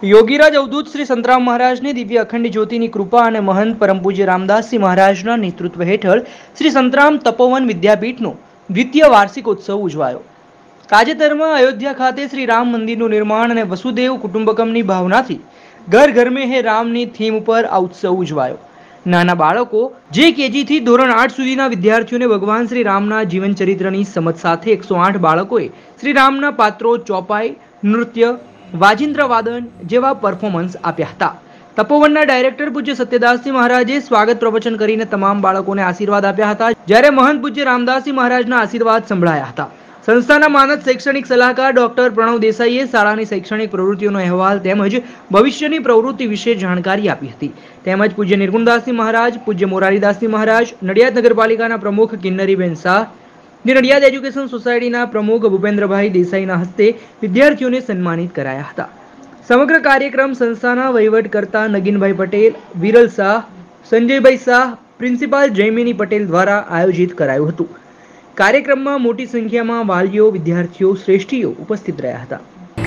યોગીરાજ અવધૂત શ્રી સંતરામ મહારાજની દિવ્ય અખંડ જ્યોતિની કૃપા અને મહંત પરમ પૂજ્ય રામદાસજી મહારાજના નેતૃત્વ હેઠળ શ્રી સંતરામ તપોવન વિદ્યાપીઠનો દ્વિતીય વાર્ષિકોત્સવ ઉજવાયો. તાજેતરમાં અયોધ્યા ખાતે શ્રી રામ મંદિરનું નિર્માણ અને વસુદેવ કુટુંબકમની ભાવનાથી ઘર ઘર મેં હે રામની થીમ ઉપર આ ઉત્સવ ઉજવાયો. નાના બાળકો જે કેજીથી ધોરણ 8 સુધીના વિદ્યાર્થીઓને ભગવાન શ્રી રામના જીવન ચરિત્રની સમજ સાથે 108 બાળકોએ શ્રી રામના પાત્રો, ચોપાઈ, નૃત્ય, વાજિંત્ર વાદન જેવા પરફોર્મન્સ આપ્યા હતા. તપોવનના ડાયરેક્ટર પૂજ્ય સત્યદાસજી મહારાજે સ્વાગત પ્રવચન કરીને તમામ બાળકોને આશીર્વાદ આપ્યા હતા, જ્યારે મહંત પૂજ્ય રામદાસજી મહારાજના આશીર્વાદ સંભળાયા હતા. સંસ્થાના માનદ શૈક્ષણિક સલાહકાર ડોક્ટર પ્રણવ દેસાઈએ શાળાની શૈક્ષણિક પ્રવૃત્તિઓનો અહેવાલ તેમજ ભવિષ્યની પ્રવૃત્તિ વિશે જાણકારી આપી હતી. તેમજ પૂજ્ય નિર્ગુણદાસજી મહારાજ, પૂજ્ય મોરારીદાસજી મહારાજ, નડિયાદ નગરપાલિકાના પ્રમુખ કિન્નરીબેન શાહ, નડિયાદ એજ્યુકેશન સોસાયટીના પ્રમુખ ભૂપેન્દ્રભાઈ દેસાઈના હસ્તે વિદ્યાર્થીઓને સન્માનિત કરાયા હતા. સમગ્ર કાર્યક્રમ સંસ્થાના વહીવટકર્તા નગીનભાઈ પટેલ, વિરલ શાહ, સંજયભાઈ શાહ, પ્રિન્સિપાલ જયમિની પટેલ દ્વારા આયોજિત કરાયું હતું. કાર્યક્રમમાં મોટી સંખ્યામાં વાલીઓ, વિદ્યાર્થીઓ, શ્રેષ્ઠીઓ ઉપસ્થિત રહ્યા હતા.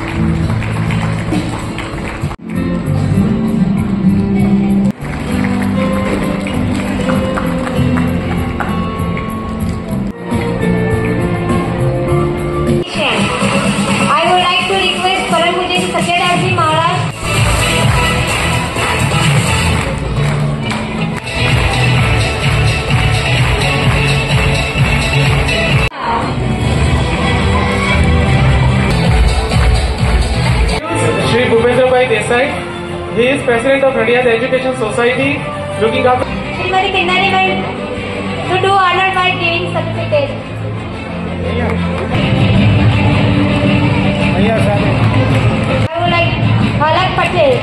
Desai. He is president of Nadiad Education Society, looking after. Srimati Kinnari to do honored by giving certificate. I would like Halak Patel.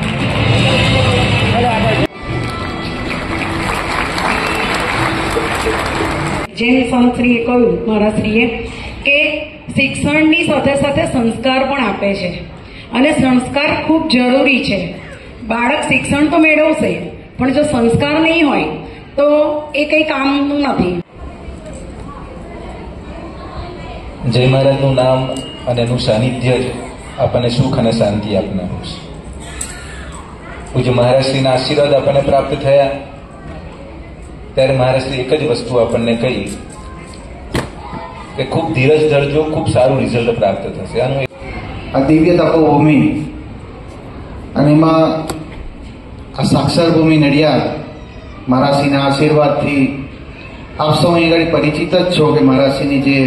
જેમ સાંત્રીએ કહ્યું મારા શ્રીએ કે શિક્ષણની સાથે સાથે સંસ્કાર પણ આપે છે અને સંસ્કાર ખૂબ જરૂરી છે. બાળક શિક્ષણ તો મેળવશે પણ જો સંસ્કાર નહીં હોય તો એ કંઈ કામનું નથી. જય મહારાજનું નામ અને એનું સાનિધ્ય જ આપણને સુખ અને શાંતિ આપનારું છે. પૂજ્ય મહારાજશ્રીના આશીર્વાદ આપણને પ્રાપ્ત થયા ત્યારે મહારાજશ્રી એક જ વસ્તુ આપણને કહી કે ખૂબ ધીરજ ધરજો, ખૂબ સારું રિઝલ્ટ પ્રાપ્ત થશે. આનું આ દિવ્ય તપોભૂમિ અને એમાં આ સાક્ષર ભૂમિ નડિયાદ મહારાજશ્રીના આશીર્વાદથી આપ સૌ અહીં આગળ પરિચિત જ છો કે મહારાજશ્રીની જે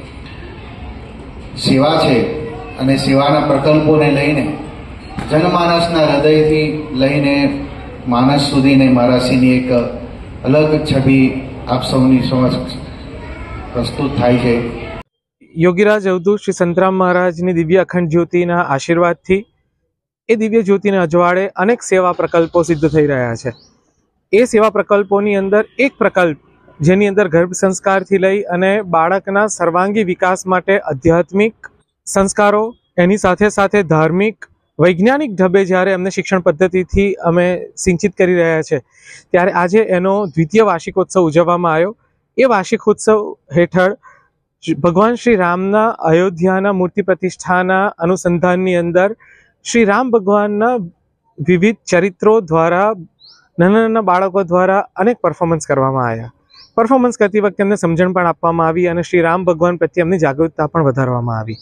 સેવા છે અને સેવાના પ્રકલ્પોને લઈને જનમાનસના હૃદયથી લઈને માનસ સુધીને મહારાજશ્રીની એક અલગ છબી આપ સૌની સમક્ષ પ્રસ્તુત થાય છે. યોગીરાજ અવધૂત શ્રી સંતરામ મહારાજની દિવ્ય અખંડ જ્યોતિના આશીર્વાદથી એ દિવ્ય જ્યોતિને અજવાળે અનેક સેવા પ્રકલ્પો સિદ્ધ થઈ રહ્યા છે. એ સેવા પ્રકલ્પોની અંદર એક પ્રકલ્પ જેની અંદર ગર્ભ સંસ્કારથી લઈ અને બાળકના સર્વાંગી વિકાસ માટે આધ્યાત્મિક સંસ્કારો, એની સાથે સાથે ધાર્મિક, વૈજ્ઞાનિક ઢબે જ્યારે અમને શિક્ષણ પદ્ધતિથી અમે સિંચિત કરી રહ્યા છે ત્યારે આજે એનો દ્વિતીય વાર્ષિકોત્સવ ઉજવવામાં આવ્યો. એ વાર્ષિકોત્સવ હેઠળ ભગવાન શ્રી રામના અયોધ્યાના મૂર્તિ પ્રતિષ્ઠાના અનુસંધાનની અંદર શ્રી રામ ભગવાનના વિવિધ ચરિત્રો દ્વારા નાના નાના બાળકો દ્વારા અનેક પરફોર્મન્સ કરવામાં આવ્યા. પરફોર્મન્સ કરતી વખતે એમને સમજણ પણ આપવામાં આવી અને શ્રી રામ ભગવાન પ્રત્યે એમની જાગૃતતા પણ વધારવામાં આવી.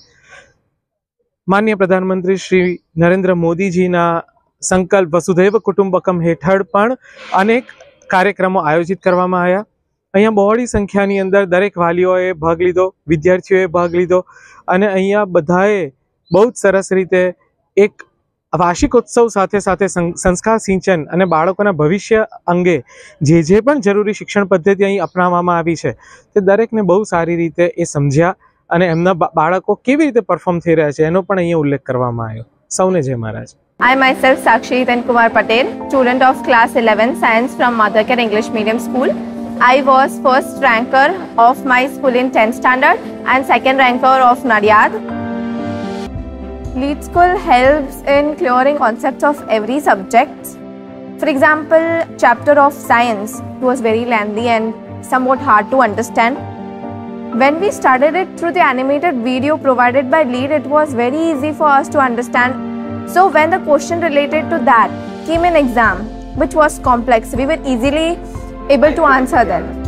માનનીય પ્રધાનમંત્રી શ્રી નરેન્દ્ર મોદીજીના સંકલ્પ વસુધૈવ કુટુંબકમ હેઠળ પણ અનેક કાર્યક્રમો આયોજિત કરવામાં આવ્યા. અહીંયા બહોળી સંખ્યાની અંદર દરેક વાલીઓએ ભાગ લીધો, વિદ્યાર્થીઓએ ભાગ લીધો અને અહીંયા બધાએ બહુ જ સરસ રીતે એક વાર્ષિકોત્સવ સાથે સાથે સંસ્કાર સિંચન અને બાળકોના ભવિષ્ય અંગે જે પણ જરૂરી શિક્ષણ પદ્ધતિ અહીં અપનાવવામાં આવી છે તે દરેકને બહુ સારી રીતે એ સમજ્યા અને એમના બાળકો કેવી રીતે પરફોર્મ થઈ રહ્યા છે એનો પણ અહીંયા ઉલ્લેખ કરવામાં આવ્યો. સૌને જય મહારાજ. I myself Sakshi Kumar Patel, student of class 11 science from Mother Care English Medium School. I was first ranker of my school in 10th standard and second ranker of Nadiad. Lead School helps in clearing concepts of every subject. For example, chapter of science was very lengthy and somewhat hard to understand. When we started it through the animated video provided by Lead, it was very easy for us to understand So when the question related to that came in exam, which was complex, we were easily able to answer them.